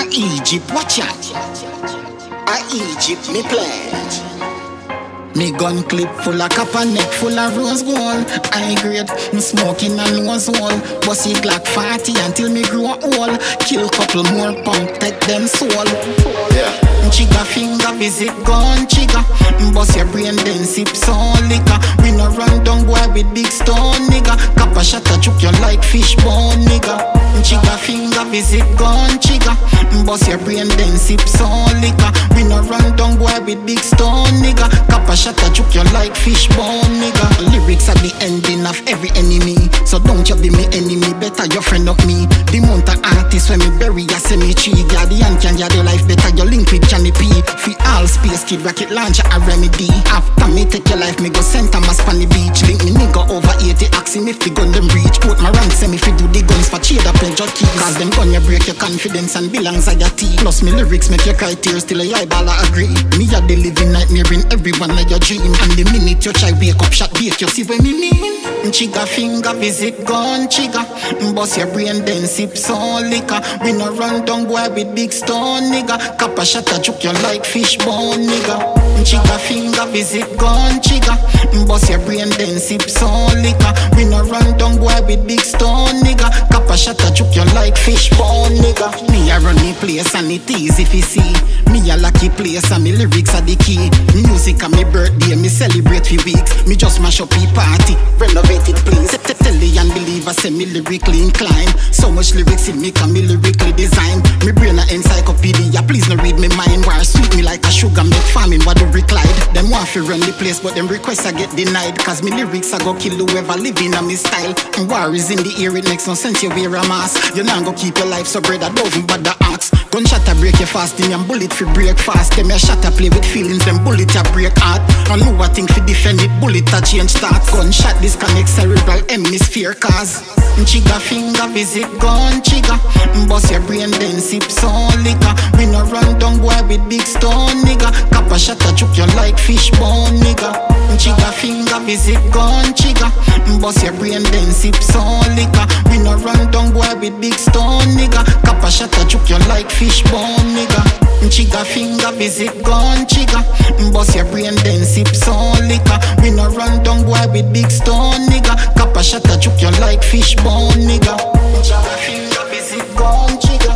Egypt, watch out. Egypt, me pledge. Me gun clip full of copper, neck full of rose gold. High grade, smoking and nose hole. Bossy Glock 40 until me grow old. Kill couple more punk, take them soul. Yeah. Chigga finger visit gun chigga. Bust your brain then sip some liquor. We no run down boy with big stone nigga. Copper shot a choke you like fish bone nigga. Chigga finger visit gun chigga. Bust your brain then sip some liquor. We no run down boy with big stone nigga. Copper shot a choke you like fish bone nigga. Lyrics are the ending of every enemy. So don't you be me enemy, better your friend of me. The month of artists when me bury a cemetery. Yeah, the hand can your life better your link with Johnny P. Fi all space kid rocket launcher a remedy. After me take your life me go center my spanny beach. Link me nigga over 80 ask him if the gun them reach. Put my rank say me fi do the guns for trade up and judge keys. Cause them gun you break your confidence and build anxiety. Plus me lyrics make your cry tears till a eyeball I agree. Me a the living nightmare in everyone of your dream. And the minute you try wake up shot bake you see what me mean. Chigga finger visit gun chigga. Bust your brain then sip some liquor. We no run down boy with big stone nigga. Copper shot a choke you like fish bone nigga. Chigga finger visit gun chigga. Bust your brain then sip some liquor. We no run down boy with big stone nigga. Copper shot a choke you like fish bone nigga. Me a run the place and it easy fi see. Me a lucky place and me lyrics are the key. Music and me birthday me celebrate for weeks. Me just mash up the party, renovate it please. Tell the unbeliever say me lyrically inclined. So much lyrics in me can me lyrically design. Me brain a encyclopedia, please no read me mind. War sweet me like a sugar make farming what do recline. Them want fi run the place but them requests I get denied. Cause me lyrics I go kill whoever living on me style. And war is in the air, it makes no sense you wear a mask. You not go keep your life so brother don't even bother ask. Gunshot a break your fasting and bullet fi break fast. Them a shot a play with feelings, them bullet a break heart. And know what thing fi defend it, bullet a change start. Gunshot disconnect cerebral hemisphere cause chigga finger visit gun chigga. Bust your brain then sip some liquor. We no run down boy with big stone nigga. Copper shot a choke you like fish bone nigga. Chigga finger visit gun chigga. Bust your brain then sip some liquor. We no run down boy with big stone nigga. Copper shot a choke you like fish bone nigga. Chigga finger visit gun chigga. Bust your brain then sip some liquor. We no run down boy with big stone nigga. Copper shot a choke you like fish bone nigga. Chigga finger visit gun chigga.